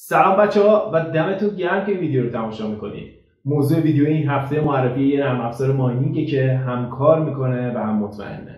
سلام بچه‌ها و دمتون گرم که این ویدیو رو تماشا میکنید. موضوع ویدیو این هفته معرفی یه نرم افزار ماینینگه که هم کار میکنه و هم مطمئنه.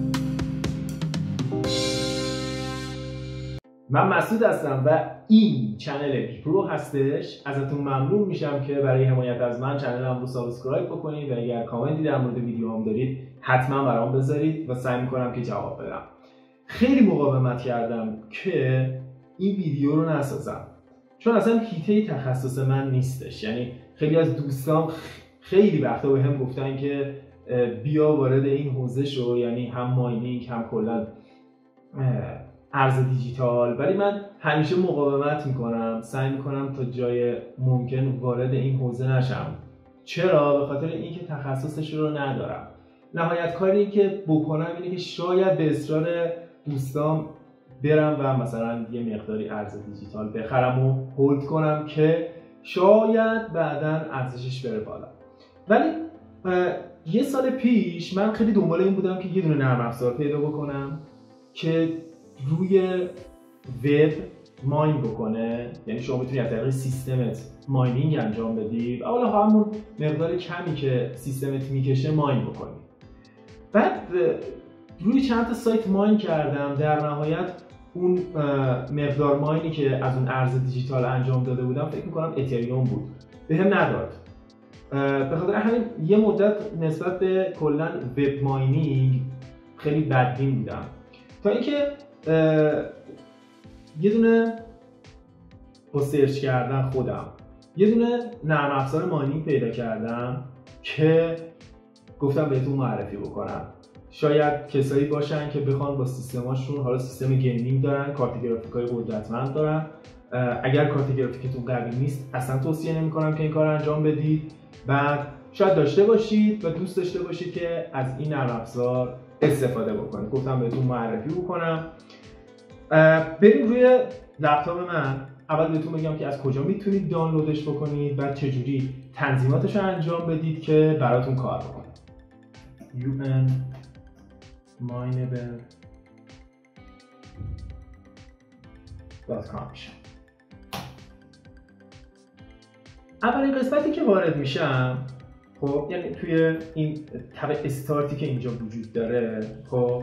من مسعود هستم و این چنل پیپرو هستش. ازتون ممنون میشم که برای حمایت از من چنلم رو سابسکرایب بکنید و اگر کامنتی در مورد ویدیوام دارید حتما برام بذارید و سعی میکنم که جواب بدم. خیلی مقاومت کردم که این ویدیو رو نسازم چون اصلا حیطه تخصص من نیستش. یعنی خیلی از دوستان خیلی وقتا به هم گفتن که بیا وارد این حوزه شو، یعنی هم ماینینگ هم کلا ارز دیجیتال، ولی من همیشه مقاومت میکنم، سعی میکنم تا جای ممکن وارد این حوزه نشم. چرا؟ به خاطر اینکه تخصصش رو ندارم. نهایت کاری که بکنم اینه که شاید به اصرار دوستان برم و مثلا یه مقداری ارز دیجیتال بخرم و هولد کنم که شاید بعداً ارزشش بره بالا. ولی یه سال پیش من خیلی دنبال این بودم که یه دونه نرم افزار پیدا بکنم که روی وب ماین بکنه. یعنی شما میتونی از طریق سیستمت ماینینگ انجام بدی و حالا همون مقدار کمی که سیستمت میکشه ماین بکنی. بعد روی چند تا سایت ماین کردم، در نهایت اون مقدار ماینی که از اون ارز دیجیتال انجام داده بودم فکر میکنم اتریوم بود، بهم نداد. به خاطر همین یه مدت نسبت به کلا وب ماینینگ خیلی بدبین بودم تا اینکه یه دونه با سرچ کردن خودم یه دونه نرم افزار ماینینگ پیدا کردم که گفتم بهتون معرفی بکنم. شاید کسایی باشن که بخوان با سیستماشون، حالا سیستم گیمینگ دارن، کارت گرافیکای قدرتمند دارن. اگر کارت گرافیکتون قوی نیست اصلا توصیه نمی‌کنم که این کار انجام بدید. بعد شاید داشته باشید و دوست داشته باشید که از این نرم افزار استفاده بکنید. گفتم بهتون معرفی بکنم. بریم روی لپتاپ من. اول بهتون بگم که از کجا میتونید دانلودش بکنید و چجوری تنظیماتش رو انجام بدید که براتون کار بکنه. unmineable.com میشه. اولین قسمتی که وارد میشم، خب یعنی توی این تب استارتی که اینجا وجود داره، خب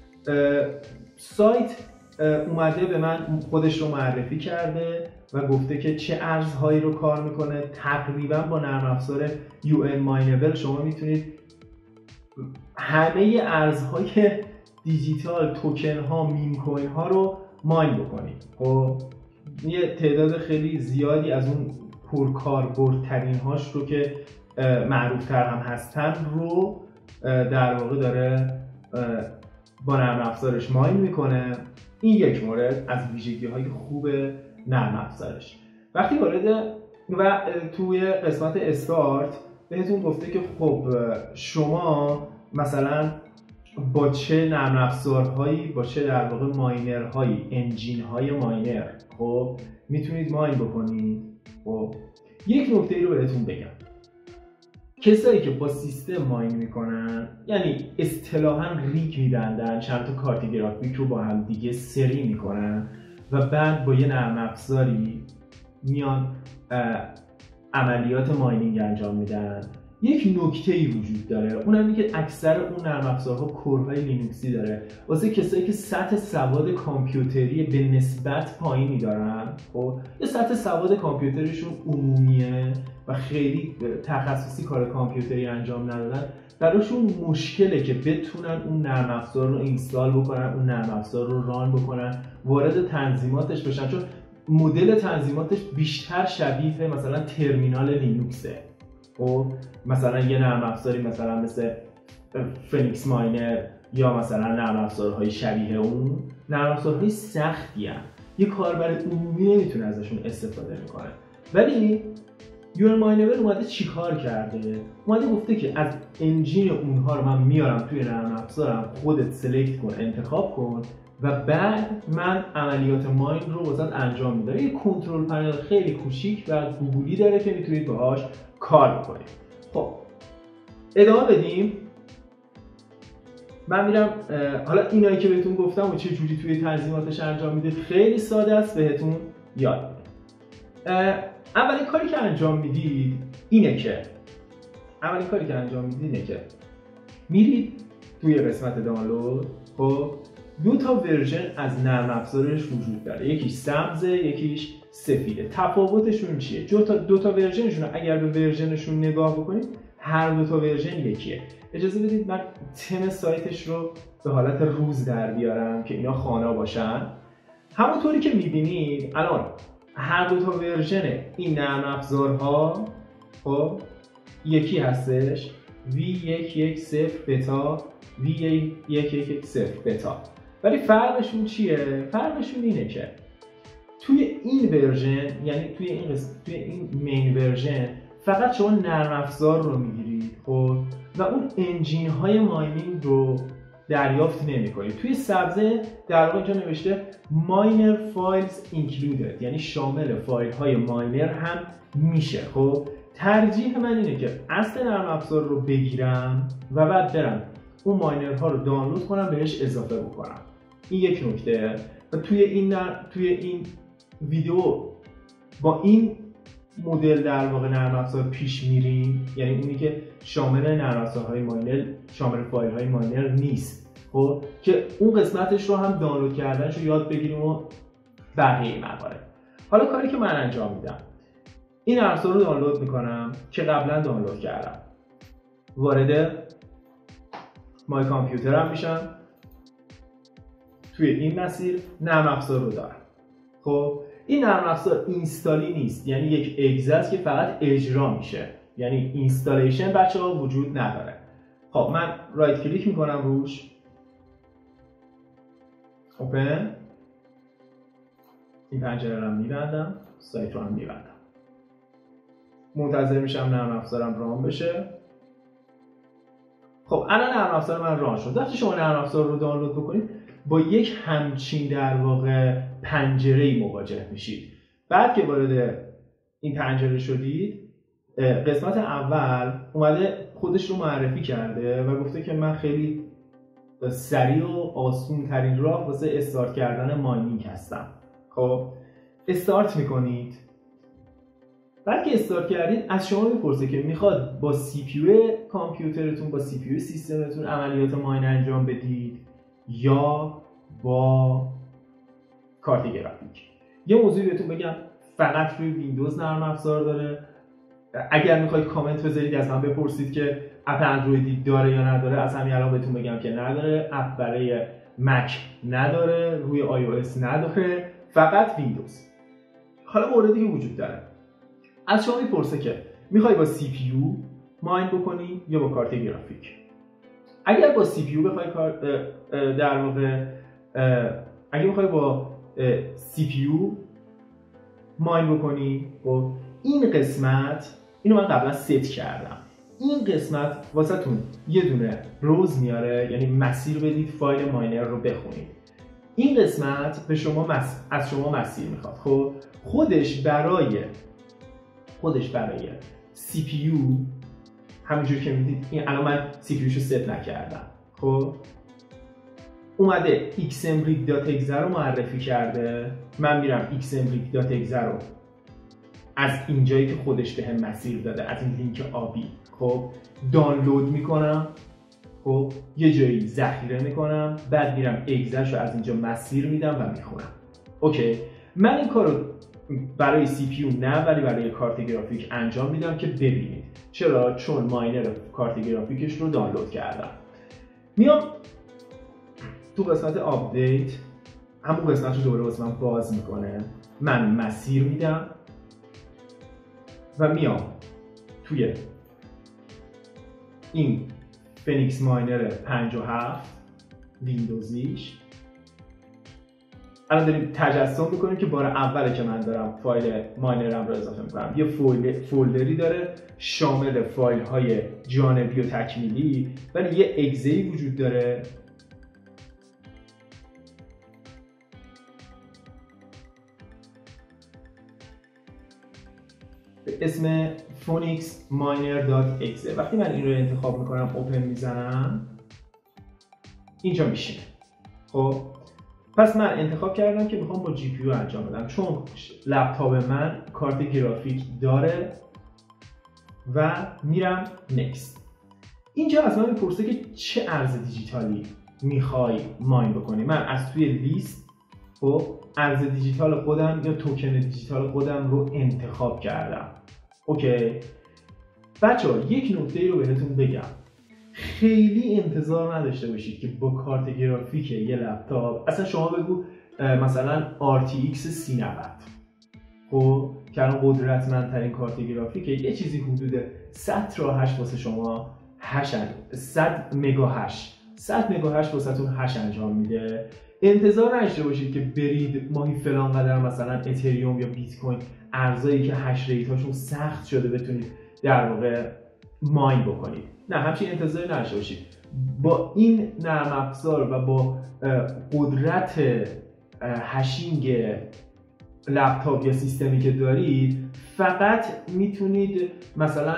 سایت اومده به من خودش رو معرفی کرده و گفته که چه ارزهایی رو کار میکنه. تقریبا با نرم افزار unmineable شما میتونید همه ارزهای دیجیتال، توکن ها، میم کوین ها رو ماین بکنید. خب یه تعداد خیلی زیادی از اون پرکاربردترین هاش رو که معروف تر هم هستن رو در واقع داره با نرم افزارش ماین میکنه. این یک مورد از ویژگی های خوب نرم افزارش. وقتی وارد و توی قسمت استارت بهتون گفته که خب شما مثلا با چه نرم افزارهایی، با چه در واقع ماینرهایی، انجین های ماینر خب میتونید ماین بکنید. خب یک نکته ای رو بهتون بگم، کسایی که با سیستم ماین میکنن یعنی اصطلاحاً ریگ میبندن، چند تا کارت گرافیک رو با هم دیگه سری میکنن و بعد با یه نرم افزاری میان عملیات ماینینگ انجام میدن. یک نکته‌ای وجود داره، اونم اینه که اکثر اون نرم افزارها کورهای لینوکسی داره. واسه کسایی که سطح سواد کامپیوتری به نسبت پایینی دارن، خب یا سطح سواد کامپیوتریشون عمومیه و خیلی تخصصی کار کامپیوتری انجام ندادن، براشون مشکله که بتونن اون نرم افزار رو اینستال بکنن، اون نرم افزار رو ران بکنن، وارد تنظیماتش بشن، چون مدل تنظیماتش بیشتر شبیه مثلا ترمینال لینوکسه. خب مثلا یه نرم افزاری مثلا مثل فینیکس ماینر یا مثلا نرم افزارهای شبیه اون نرم افزارهای سختی هستند، یه کاربر عمومی نمیتونه ازشون استفاده میکنه. ولی unmineable اومده چیکار کرده؟ اومده گفته که از انجین اونها رو من میارم توی نرم افزارم، خودت سلکت کن، انتخاب کن و بعد من عملیات ماین رو واسط انجام میدم. یه کنترل پنل خیلی کوچیک و گوگلی داره که میتونید باهاش کار بکنید. خب ادامه بدیم. من میرم حالا اینایی که بهتون گفتم و چه جوری توی تنظیماتش انجام میده خیلی ساده است، بهتون یاد میدم. اولین کاری که انجام میدید اینه که میرید توی قسمت دانلود. خب 2 تا ورژن از نرم افزارش وجود داره، یکیش سبزه یکیش سفیده. تفاوتشون چیه؟ 2 تا ورژنشون اگر به ورژنشون نگاه بکنید هر 2 تا ورژن یکیه. اجازه بدید من تم سایتش رو به حالت روز در بیارم که اینا خانه باشن. همونطوری که میبینید الان هر 2 تا ورژن این نرم افزارها خب یکی هستش، V110 بتا، V110 بتا. ولی فرقشون چیه؟ فرقشون اینه که توی این ورژن، یعنی توی این مین ورژن فقط شما نرم افزار رو میگیرید خب و اون انجین های ماینینگ رو دریافت نمی‌کنید. توی سبزه در واقع اینجا نوشته ماینر فایلز اینکلودد، یعنی شامل فایل های ماینر هم میشه. خب ترجیح من اینه که اصل نرم افزار رو بگیرم و بعد برم اون ماینرها رو دانلود کنم بهش اضافه بکنم. این یک نکته. و توی این ویدیو با این مدل در واقع نرم افزار پیش میریم، یعنی اونی که شامل نرم افزارهای ماینر، شامل فایل های ماینر نیست. خب که اون قسمتش رو هم دانلود کردنش رو یاد بگیریم و بقیه موارد. حالا کاری که من انجام میدم، این نرم افزار رو دانلود میکنم که قبلا دانلود کردم، وارد مای کامپیوترم میشم، توی این مسیر نرم افزار رو دارم. خب این نرم افزار اینستالی نیست، یعنی یک اگزه است که فقط اجرا میشه، یعنی اینستالیشن بچه‌ها وجود نداره. خب من رایت کلیک میکنم روش، اوپن، این پنجره رو میبندم، سایت رو هم میبندم، منتظر میشم نرم افزارم ران بشه. خب الان نرم افزار من ران شد. وقتی شما نرم افزار رو دانلود بکنید با یک همچین در واقع پنجره‌ای مواجه میشید. بعد که وارد این پنجره شدید، قسمت اول اومده خودش رو معرفی کرده و گفته که من خیلی سریع و آسون ترین راه واسه استارت کردن ماینینگ هستم. خب استارت میکنید. بعد که استارت کردید از شما میپرسه که میخواد با سی پی یو کامپیوترتون، با سی پی یو سیستمتون عملیات ماین انجام بدید یا با کارت گرافیک. یه موضوعی بهتون بگم، فقط روی ویندوز نرم افزار داره. اگر میخواید کامنت بذارید از من بپرسید که اپ اندرویدی داره یا نداره، از همین الان بهتون بگم که نداره. اپ برای مک نداره، روی آی او اس نداره، فقط ویندوز. حالا موردی که وجود داره، از شما میپرسه که میخوای با سی پی یو ماین بکنی یا با کارت گرافیک. اگر با سی پی یو بخوای در واقع اگه میخوای با سی پی یو ماین بکنی، خب این قسمت، اینو من قبلا ست کردم، این قسمت واسهتون یه دونه بروز میاره، یعنی مسیر بدید فایل ماینر رو بخونید. این قسمت به شما از شما مسیر میخواد. خب خودش برای سی پی یو همونجور که میدید، این الان من سی پی یوشو ست نکردم، خب اومده xmrig.exe رو معرفی کرده. من میرم xmrig.exe رو از اینجایی که خودش بهم مسیر داده، از این لینک آبی، خب دانلود میکنم، خب یه جایی ذخیره میکنم، بعد میرم اگزش رو از اینجا مسیر میدم و میخونم. اوکی، من این کارو برای سی پی یو نه ولی برای کارت گرافیک انجام میدم که ببینید. چرا؟ چون ماینر کارت گرافیکش رو دانلود کردم. میام تو قسمت آپدیت، همون قسمت رو دوباره واسه من باز میکنه، من مسیر میدم و میام توی این فنیکس ماینر 57 ویندوزیش. الان داریم تجسم میکنیم که بار اوله که من دارم فایل ماینرم رو اضافه میکنم. یه فولدری داره شامل فایل های جانبی و تکمیلی، ولی یه اگزه‌ای وجود داره به اسم phoenixminer.exe. وقتی من این رو انتخاب میکنم، اوپن میزنم، اینجا میشینه. خب پس من انتخاب کردم که میخوام با جی پی یو انجام بدم، چون لپتاپ من کارت گرافیک داره و میرم نکست. اینجا از من میپرسه که چه ارز دیجیتالی میخوای ماین بکنی. من از توی لیست ارز دیجیتال خودم یا توکن دیجیتال خودم رو انتخاب کردم. اوکی بچه‌ها، یک نکته رو بهتون بگم، خیلی انتظار نداشته باشید که با کارت گرافیک یه لپتاپ، اصلا شما بگو مثلا RTX 3090 خب که الان قدرتمندترین کارت گرافیکه، یه چیزی حدود 100 تا 8 واسه شما 100 مگا هش 100 مگا هش واسهتون هش انجام میده. انتظار نداشته باشید که برید ماهی فلان قدر مثلا اتریوم یا بیت کوین ارزایی که هش ریت هاشون سخت شده بتونید در واقع ماین بکنید. نه، همچین انتظاری نداشته باشید. با این نرم افزار و با قدرت هشینگ لپتاپ یا سیستمی که دارید فقط میتونید مثلا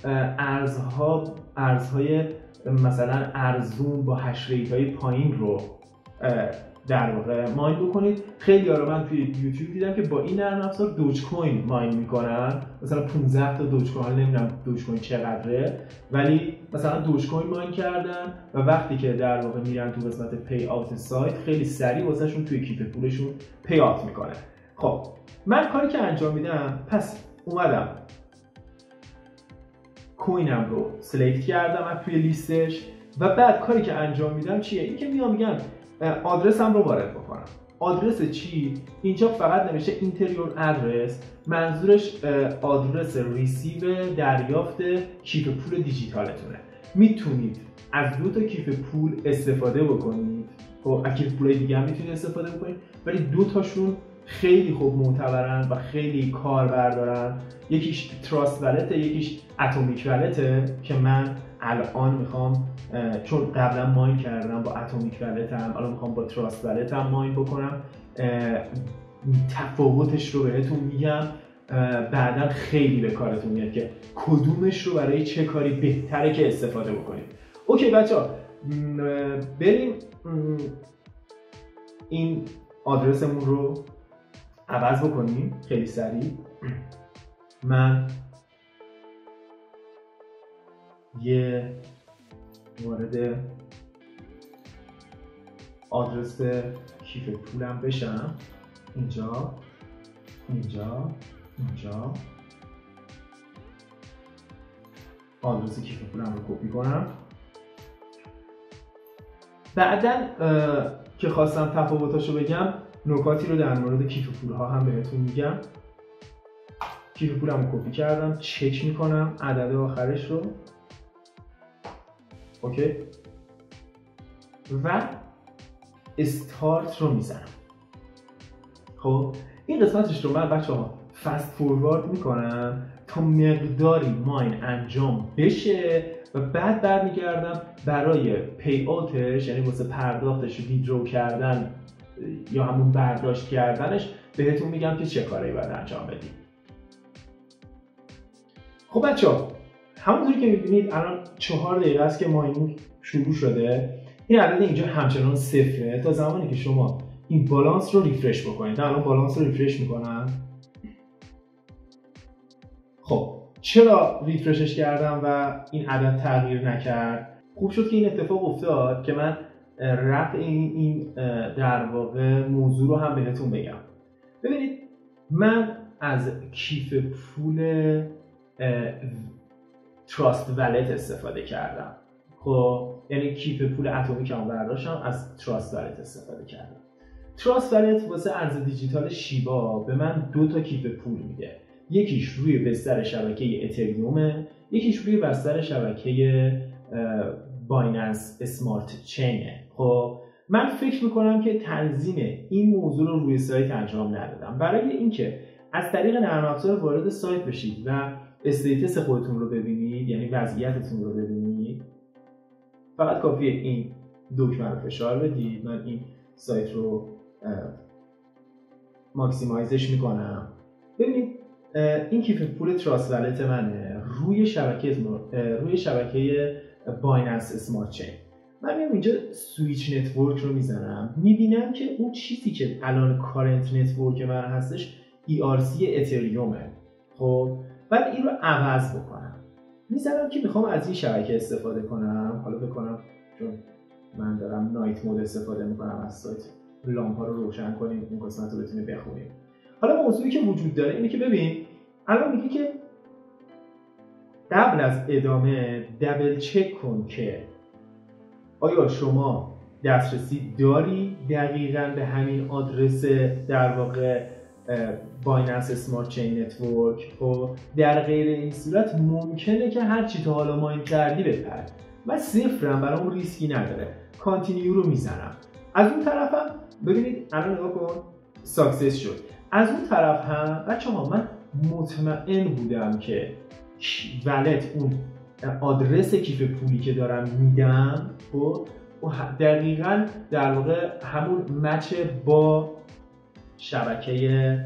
ارزهای مثلا ارزون با هش ریت های پایین رو در واقع ماین بکنید. خیلی ها رو من توی یوتیوب دیدم که با این نرم افزار دوج کوین ماین میکنن، مثلا 15 تا دوج کوین، نمیدونم دوج کوین چقدره، ولی مثلا دوج کوین ماین کردن و وقتی که در واقع میرن تو قسمت پی آوت سایت خیلی سریع واسهشون توی کیف پولشون پی آوت میکنه. خب من کاری که انجام میدم، پس اومدم کوینم رو سلکت کردم از توی لیستش و بعد کاری که انجام میدم چیه؟ این که میگم آدرسم رو وارد بکنم. آدرس چی؟ اینجا فقط نوشته اینتریور ادرس، منظورش آدرس ریسیو دریافت کیف پول دیجیتالتونه. میتونید از 2 تا کیف پول استفاده بکنید، خب از کیف پولای دیگه هم میتونید استفاده بکنید، ولی 2 تاشون خیلی خوب معتبرن و خیلی کاربر دارن. یکیش تراست والته، یکیش اتمیک والته که من الان میخوام، چون قبلا ماین کردم با اتمیک والتم، الان میخوام با تراست والتم ماین بکنم. تفاوتش رو بهتون میگم بعدا، خیلی به کارتون میاد که کدومش رو برای چه کاری بهتره که استفاده بکنید. اوکی بچه‌ها، بریم این آدرسمون رو عوض بکنیم خیلی سریع. من یه وارد آدرس کیف پولم بشم، اینجا آدرس کیف پولم رو کپی کنم. بعداً که خواستم تفاوتاشو بگم، نکاتی رو در مورد کیف پول‌ها هم بهتون میگم. کیف پولم رو کپی کردم، چک میکنم عدد آخرش رو، اوکی، و استارت رو میزنم. خب این قسمتش رو من بچه‌ها فست فوروارد میکنم تا مقداری ماین انجام بشه و بعد برمیگردم برای پی آوتش، یعنی واسه پرداختش ویدرو کردن یا همون برداشت کردنش بهتون میگم که چه کاری باید انجام بدید. خب بچه‌ها، همونطوری که میبینید الان 4 دقیقه است که ماینینگ شروع شده. این عدد اینجا همچنان صفره تا زمانی که شما این بالانس رو ریفرش بکنید. الان بالانس رو ریفرش میکنم. خب چرا ریفرشش کردم و این عدد تغییر نکرد؟ خوب شد که این اتفاق افتاد که من رفع این در واقع موضوع رو هم بهتون بگم. ببینید من از کیف پول تراست والت استفاده کردم. خب یعنی کیف پول اتمیکم برداشتم، از تراست والت استفاده کردم. تراست والت واسه ارز دیجیتال شیبا به من 2 تا کیف پول میده. یکیش روی بستر شبکه اتریومه، یکیش روی بستر شبکه بایننس اسمارت چینه. خب من فکر میکنم که تنظیم این موضوع رو روی سایت انجام ندادم. برای اینکه از طریق نرم افزار وارد سایت بشید و استیتس خودتون رو ببینید، یعنی وضعیتتون رو ببینید، فقط کافیه این دکمه رو فشار بدید. من این سایت رو ماکسیمایزش میکنم. ببینید این کیف پول تراست والت منه روی شبکه بایننس اسمارت چین. من میام اینجا سویچ نتورک رو میزنم، میبینم که اون چیزی که الان کارنت نتورک من هستش ERC اتریومه. خب بعد این رو عوض بکنم، میزنم که میخوام از این شبکه استفاده کنم. حالا بکنم چون من دارم نایت مود استفاده میکنم از سایت، لامپ ها رو روشن کنیم اون قسمت رو بتونیم بخونیم. حالا موضوعی که وجود داره اینه که ببین الان میگه که قبل از ادامه دبل چک کن که آیا شما دسترسی داری دقیقاً به همین آدرس در واقع بایننس اسمارت چین نتورک. خب در غیر این صورت ممکنه که هر چی تا حالا ماین کردی بپره. من صفرم، برای اون ریسکی نداره. کانتینیو رو میزنم. از اون طرفم ببینید الان نگاه کن ساکسس شد. از اون طرف هم بچه‌ها من مطمئن بودم که ولت اون آدرس کیف پولی که دارم میدم خب دقیقاً در واقع همون مچ با شبکه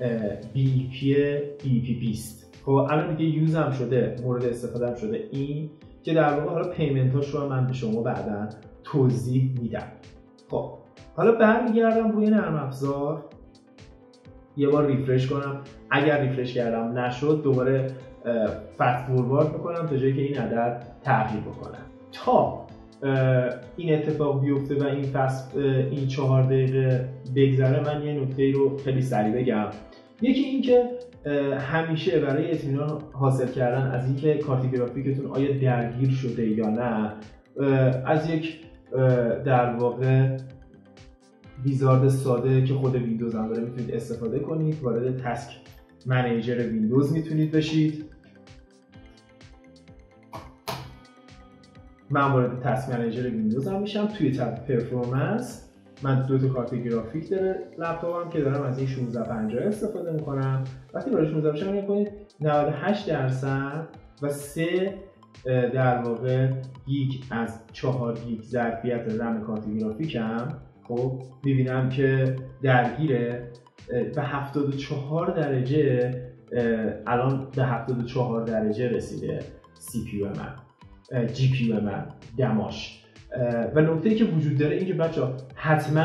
BEP است. خب الان دیگه یوزم شده، مورد استفادهم شده این که در واقع حالا پیمنتاش رو من به شما بعداً توضیح میدم. خب حالا برمیگردم روی نرم افزار، یه بار ریفرش کنم. اگر ریفرش کردم نشد دوباره فست فوروارد میکنم تا جایی که این عدد تغییر بکنه. تا این اتفاق بیفته و این 4 دقیقه بگذره من یه نکته رو خیلی سریع بگم. یکی این که همیشه برای اطمینان حاصل کردن از اینکه کارت گرافیکتون آیا درگیر شده یا نه، از یک در واقع ویزارد ساده که خود ویندوز هم داره میتونید استفاده کنید. وارد تسک منیجر ویندوز میتونید بشید. من وارد تسک منیجر ویندوز هم میشم. توی تب پرفورمنس من 2 تا کارت گرافیک داره لپتاپم که دارم از این 1650 استفاده میکنم. وقتی وارد 1650 نگاه کنید 98% و 3 در واقع گیگ از 4 گیگ ظرفیت رم کارت گرافیکم خب میبینم که درگیره به 74 درجه. الان به 74 درجه رسیده CPU من، GPU من دماش. و نکته‌ای که وجود داره این که بچه‌ها حتما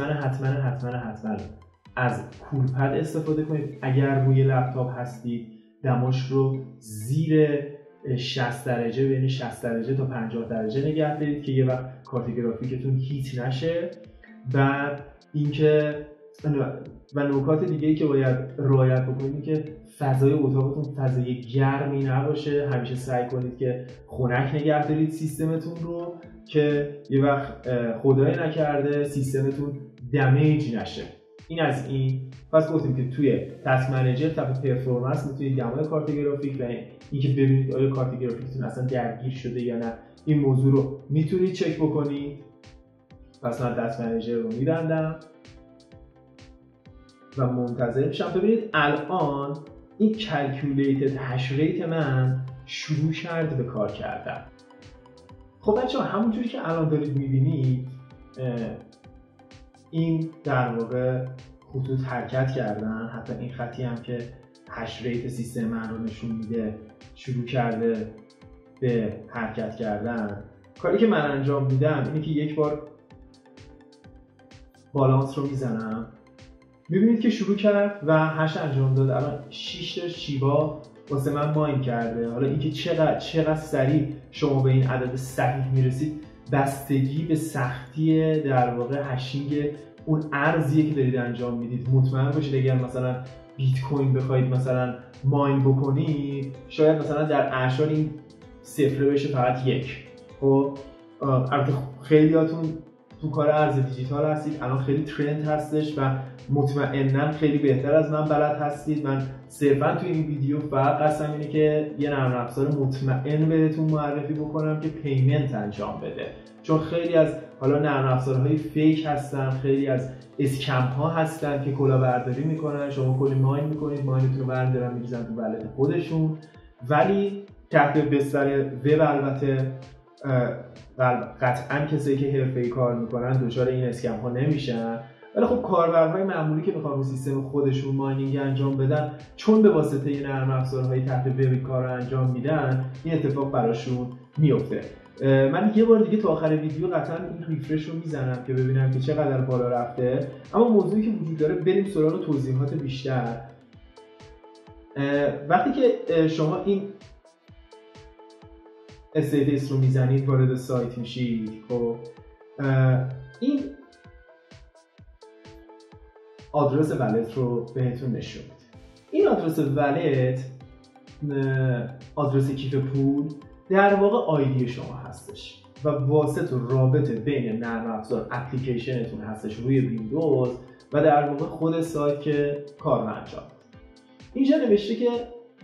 از کولپد استفاده کنید. اگر روی لپتاپ هستید دماش رو زیر 60 درجه، بین 60 درجه تا 50 درجه نگه دارید که یه وقت کارت گرافیکتون هیت نشه. بعد اینکه و نکات دیگه‌ای که باید رعایت بکنید که فضای اتاقتون فضای گرمی نباشه. همیشه سعی کنید که خنک نگه دارید سیستمتون رو که یه وقت خدای نکرده سیستمتون دمیج نشه. این از این. پس گفتیم که توی تسک منیجر تب پرفورمنس میتونید دمای کارت گرافیک و اینکه ببینید آیا کارت گرافیکتون اصلا درگیر شده یا نه این موضوع رو میتونید چک بکنید. پس من تسک منیجر رو میبندم و منتظر میشم. ببینید الان این کلکولیتد هش ریت من شروع کرد به کار کردن. خب بچه‌ها همونجوری که الان دارید میبینید این در واقع خطوط حرکت کردن. حتی این خطی هم که هش ریت سیستم من رو نشون میده شروع کرده به حرکت کردن. کاری که من انجام میدم اینه که یک بار بالانس رو میزنم، میبینید که شروع کرد و هش انجام داد. الان 6 تا شیبا واسه من ماین کرده. حالا اینکه چقدر سریع شما به این عدد صحیح میرسید بستگی به سختی در واقع هشینگ اون ارزیه که دارید انجام میدید. مطمئن باشید اگر مثلا بیت کوین بخواید مثلا ماین بکنید شاید مثلا در اعشار این صفر بشه فقط 1. خب البته خیلیاتون تو کار ارز دیجیتال هستید، الان خیلی ترند هستش و مطمئناً خیلی بهتر از من بلد هستید. من صرفاً تو این ویدیو فقط قصدم اینه که یه نرم افزار مطمئن بهتون معرفی بکنم که پیمنت انجام بده. چون خیلی از حالا نرم افزارهای فیک هستن، خیلی از اسکم ها هستن که کلاهبرداری میکنن. شما کلی ماین میکنید، ماینتون رو برمی‌دارن میریزن تو ولت خودشون، ولی تحت بستر وب البته قطعاً کسایی که حرفه‌ای کار میکنن دچار این اسکم ها نمیشن. ولی خب کاربرهای معمولی که میخوان رو سیستم خودشون ماینینگ انجام بدن چون به واسطه نرم افزارهای تحت وب کار رو انجام میدن این اتفاق براشون میفته. من یه بار دیگه تا آخر ویدیو قطعا این ریفرش رو میزنم که ببینم که چقدر بالا رفته. اما موضوعی که وجود داره، بریم سراغ توضیحات بیشتر. وقتی که شما این استیتس رو میزنید وارد سایت میشید، خب این آدرس ولت رو بهتون نشون میده. این آدرس ولت، آدرس کیف پول، در واقع آیدی شما هستش و واسط و رابط بین نرم افزار اپلیکیشنتون هستش روی ویندوز و در واقع خود سایت که کار رو انجام میده. اینجا نوشته که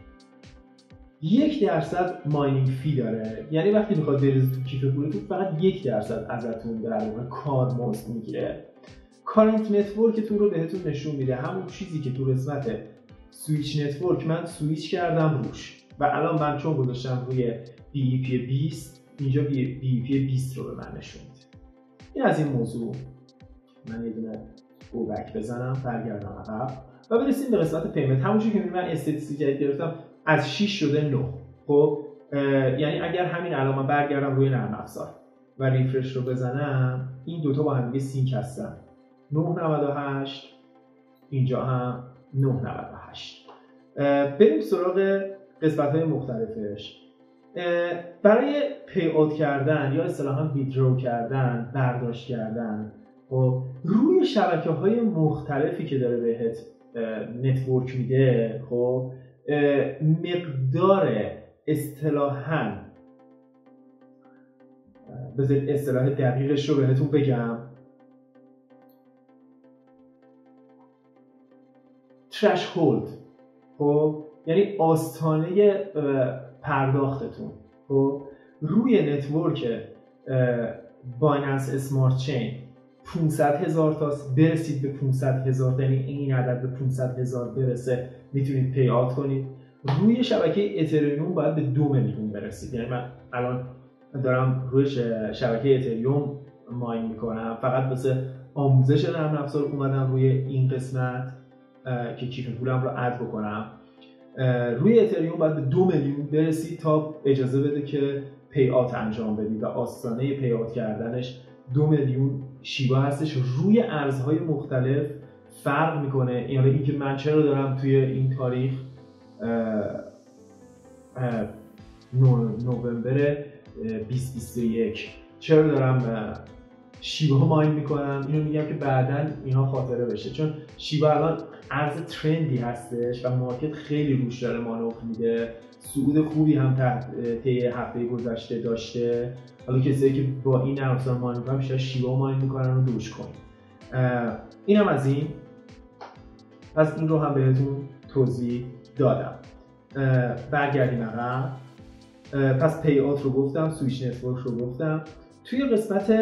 1% ماینینگ فی داره، یعنی وقتی میخواد بریزه تو کیف پولتون فقط 1% ازتون در واقع کارمزد میگیره. کارنت نتورکتون رو بهتون نشون میده، همون چیزی که تو قسمت سویچ نتورک من سویچ کردم روش و الان من چون گذاشتم روی BEP 20 اینجا BEP 20 رو به من نشون میده. این از این موضوع. من یه دونه گو بک بزنم، برگردم عقب و برسیم به قسمت پیمنت. همونجوری که می‌بینید من استاتیستیک جدید گرفتم، از 6 شده 9. خب یعنی اگر همین الان من برگردم روی نرم افزار و ریفرش رو بزنم، این دوتا با هم دیگه سینک هستن. 9.98 اینجا هم 9.98. بریم سراغ قسمت‌های مختلفش. برای پی اوت کردن یا اصطلاحاً ویدرو کردن، برداشت کردن، خب روی شبکه‌های مختلفی که داره بهت نتورک میده، خب مقدار اصطلاحاً بذارید اصطلاح دقیقش رو بهتون بگم، threshold، خب یعنی آستانه پرداختتون، خب روی نتورک بایننس اسمارت چین 500,000 تاست. برسید به 500,000، یعنی این عدد به 500,000 برسه میتونید پی آوت کنید. روی شبکه اتریوم باید به 2 میلیون برسید. یعنی من الان دارم روی شبکه اتریوم ماین میکنم، فقط واسه آموزش نرم افزار اومدم روی این قسمت که کیف پولم رو اد بکنم. روی اتریوم باید به 2 میلیون برسید تا اجازه بده که پی آوت انجام بدید و آستانه پی آوت کردنش 2 میلیون شیبا هستش. روی ارزهای مختلف فرق میکنه. یعنی اینکه من چرا دارم توی این تاریخ نوامبر 2021 چرا دارم شیبا ماین میکنم، اینو میگم که بعداً اینا خاطره بشه، چون شیبا الان ارز ترندی هستش و مارکت خیلی روش داره مانور میده. صعود خوبی هم طی هفته گذشته داشته. حالا کسایی که با این نرم افزار ماین میکنن بیشتر شیبا ماین میکنن و دوج کوین. اینم از این. پس این رو هم بهتون توضیح دادم. برگردیم عقب. پس پی آوت رو گفتم، سویچ نتورک رو گفتم. توی قسمت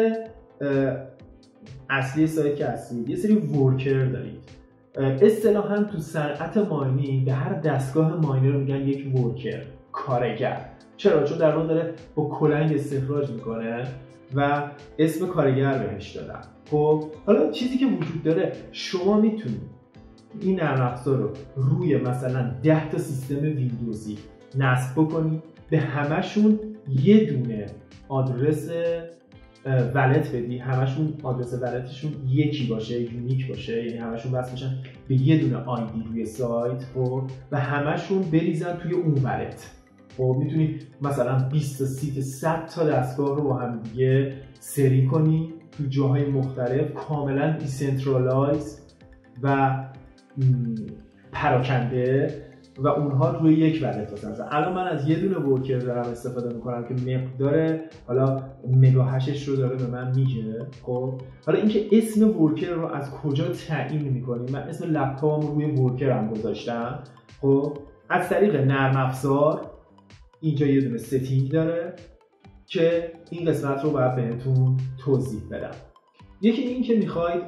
اصلی سایت که هستید یه سری ورکر دارید. اصطلاحاً تو صنعت ماینینگ به هر دستگاه ماینر میگن یک ورکر، کارگر. چرا؟ چون در واقع داره با کلنگ استخراج میکنه و اسم کارگر بهش دادن. خب حالا چیزی که وجود داره، شما میتونید این نرم افزار رو روی مثلا 10 تا سیستم ویندوزی نصب بکنید، به همشون یه دونه آدرس ولت بدی، همشون آدرس ولتشون یکی باشه، یونیک باشه، یعنی همشون وصل بشن به یه دونه آیدی روی سایت، خب و همشون بریزن توی اون ولت. خب میتونی مثلا 20 تا 30 تا 100 تا دستگاه رو با هم دیگه سری کنی تو جاهای مختلف، کاملا دیسنترالایز و پراکنده و اونها روی یک ولت هستن. الان من از یه دونه ورکر دارم استفاده میکنم که مقدار حالا مگاهشش رو داره به من میگه. خب حالا اینکه اسم ورکر رو از کجا تعیین میکنیم، من اسم لپتاپم روی ورکرم گذاشتم. خب از طریق نرم افزار اینجا یه دونه ستینگ داره که این قسمت رو باید بهتون توضیح بدم. یکی این که میخواید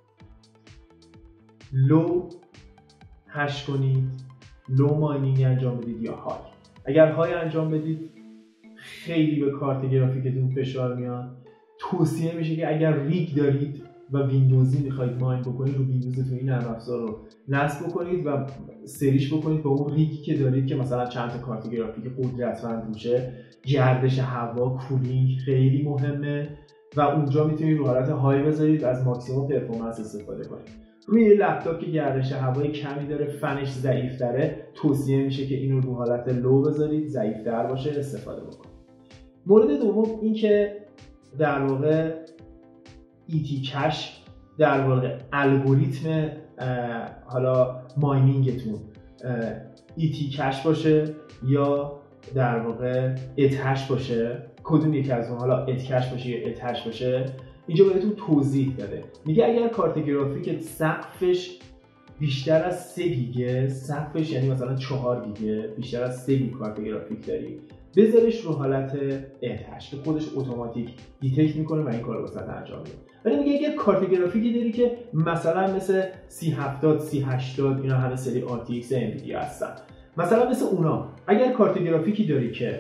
لو هش کنید، لو ماینینگ انجام بدید یا های. اگر های انجام بدید خیلی به کارت گرافیکتون فشار میاد. توصیه میشه که اگر ریگ دارید و ویندوزی میخواید ماین بکنید، رو ویندوزتون این نرم افزار رو نصب بکنید و سریش بکنید به اون ریگی که دارید که مثلا چند تا کارت گرافیک قدرتمند روشه، گردش هوا، کولینگ خیلی مهمه و اونجا میتونید رو حالت های بذارید و از ماکسیموم پرفورمنس استفاده کنید. روی لپتاپ که گردش هوای کمی داره، فنش ضعیف‌تره، توصیه میشه که اینو رو حالت لو بذارید، ضعیف‌تر باشه، استفاده بکنید. مورد دوم این که در واقع ET کش در واقع الگوریتم حالا ماینینگتون ET کش باشه یا در واقع اتهش باشه، کدوم یکی از اون، حالا اتکش باشه یا اتهش باشه. اینجا بهتون توضیح داده، میگه اگر کارت گرافیک سقفش بیشتر از 3 گیگه، سقفش یعنی مثلا 4 گیگه، بیشتر از 3 گیگ کارت گرافیک داری، بذارش رو حالت اتهش که خودش اتوماتیک دیتکت میکنه و این کارو واسه انجام میده. ولی میگه اگر کارت گرافیکی داری که مثلا مثل 3070 3080 اینا همه سری RTX انویدیا هستن، مثلا مثل اونا اگر کارت گرافیکی داری که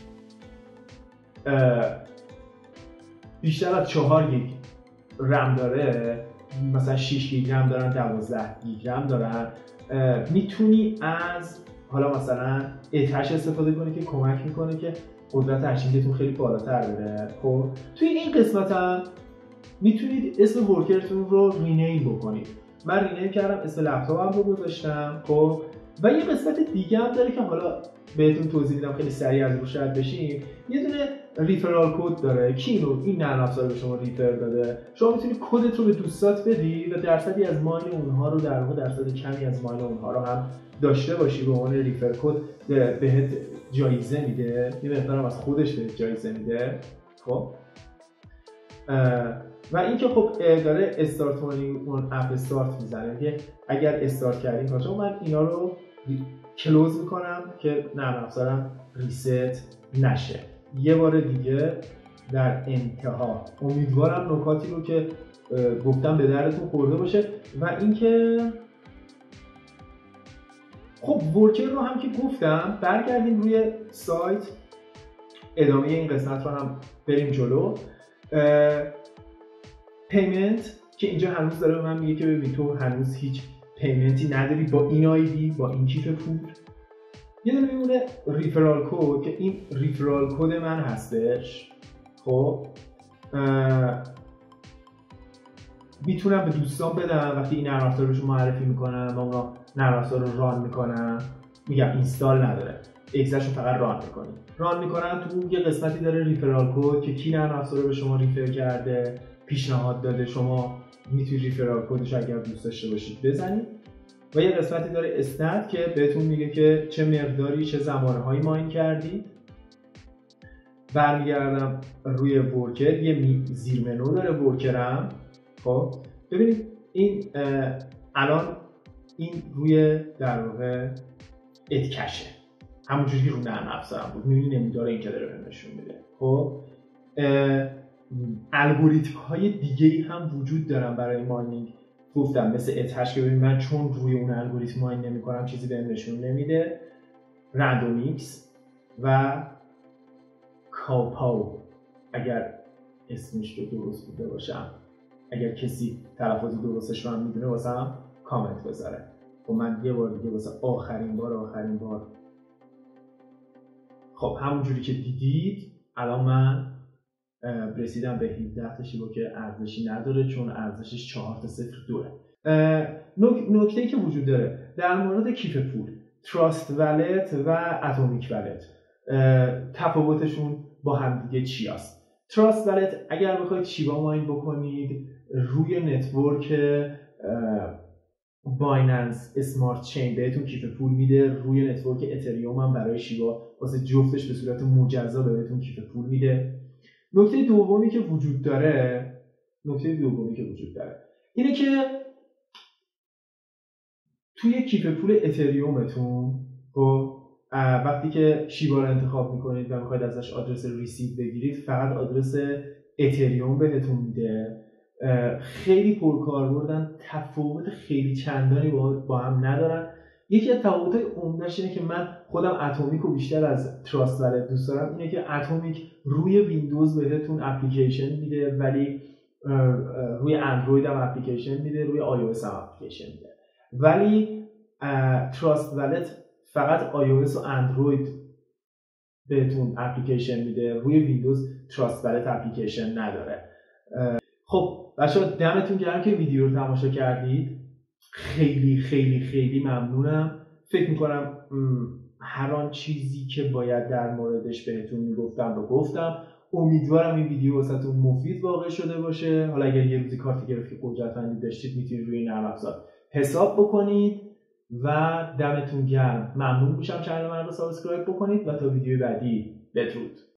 بیشتر از 4 گیگ رم داره، مثلا 6 گیگ رم دارن، 12 گیگ رم دارن، میتونی از حالا مثلا اتش استفاده کنی که کمک میکنه که قدرت هشینگتون خیلی بالاتر بره. خب توی این قسمت هم میتونید اسم ورکرتون رو رینیم بکنید. من رینیم کردم، اسم لپتاپم رو گذاشتم. خب و یه قسمت دیگه هم داره که حالا بهتون توضیح میدم خیلی سریع از روش رد بشیم. یه دونه ریفرال کد داره که این نرم افزار به شما ریفر داده. شما میتونید کدت رو به دوستات بدی و درصدی از مایل اونها رو در واقع درصد کمی از مایل اونها رو هم داشته باشی به عنوان ریفر کد، بهت جایزه میده، یه مقدارم از خودش بهت جایزه میده. خب و اینکه خب داره استارت مانینگ اون اپ استارت میزنه که اگر استارت کردین کارتون، من اینا رو کلوز میکنم که نرم افزارم ریست نشه. یه بار دیگه در انتها امیدوارم نکاتی رو که گفتم به دردتون خورده باشه و اینکه خب ورکر رو هم که گفتم، برگردیم روی سایت، ادامه این قسمت رو هم بریم جلو. پیمنت که اینجا هنوز داره به من میگه که ببین تو هنوز هیچ پیمنتی نداری با این آیدی، با این کیف پول. یه دونه میمونه ریفرال کد که این ریفرال کد من هستش. خب میتونم به دوستان بدم وقتی این نرم افزار رو معرفی میکنم و اونا نرم افزار رو ران میکنن، میگم اینستال نداره، اگزش رو فقط ران میکنن. تو یه قسمتی داره ریفرال کد که کی نرم افزار رو به شما ریفر کرده، پیشنهاد داده، شما میتونید ریفرال کدش اگر دوست داشته باشید بزنید. و یه قسمتی داره اسنت که بهتون میگه که چه مقداری چه زمانه‌هایی ماین کردید. برمیگردم روی ورکر، یه زیر منو داره ورکرم. خب ببینید این الان این روی در واقع اتکشه، همونجوری که رو نرم افزارم بود، میبینید نمودار اینجا داره بهم نشون میده. خب الگوریتم های دیگه‌ای هم وجود دارن برای ماینینگ. گفتم مثل اتهش که ببینید من چون روی اون الگوریتم ماین نمی‌کنم چیزی بهم نشون نمیده. رندومیکس و کاپاو اگر اسمش رو درست بوده باشم، اگر کسی تلفظ درستش رو هم میدونه واسم کامنت بذاره. خب من یه بار دیگه واسه آخرین بار خب همونجوری که دیدید الان من رسیدم به 17 تا شیبا که ارزشی نداره چون ارزشش 4.02. نکته‌ای که وجود داره در مورد کیف پول، تراست والت و اتمیک والت، تفاوتشون با هم دیگه چی است؟ تراست والت اگر بخواید شیبا ماین بکنید روی نتورک بایننس اسمارت چین بهتون کیف پول میده، روی نتورک اتریوم هم برای شیبا واسه جفتش به صورت مجزا بهتون کیف پول میده. نکته دومی که وجود داره اینه که توی کیف پول اتریومتون وقتی که شیبا رو انتخاب میکنید و میخواید ازش آدرس ریسیو بگیرید، فقط آدرس اتریوم بهتون میده. خیلی پرکاربردن، تفاوت خیلی چندانی با هم ندارن. یکی از تفاوت‌های عمده‌اش اینه که من خودم اتمیک رو بیشتر از تراست والت دوست دارم، اینه که اتمیک روی ویندوز بهتون اپلیکیشن میده ولی روی اندروید هم اپلیکیشن میده، روی آی او اس هم اپلیکیشن میده. ولی تراست والت فقط iOS و اندروید بهتون اپلیکیشن میده، روی ویندوز تراست والت اپلیکیشن نداره. خب بچه‌ها دمتون گرم که ویدیو رو تماشا کردید. خیلی خیلی خیلی ممنونم. فکر میکنم هر آن چیزی که باید در موردش بهتون میگفتم رو گفتم. امیدوارم این ویدیو واسهتون مفید واقع شده باشه. حالا اگر یه روزی کارت گرافیک قدرتمندی داشتید میتونید روی نرم افزار حساب بکنید و دمتون گرم. ممنون میشم چنل من رو سابسکرایب بکنید و تا ویدیو بعدی بدرود.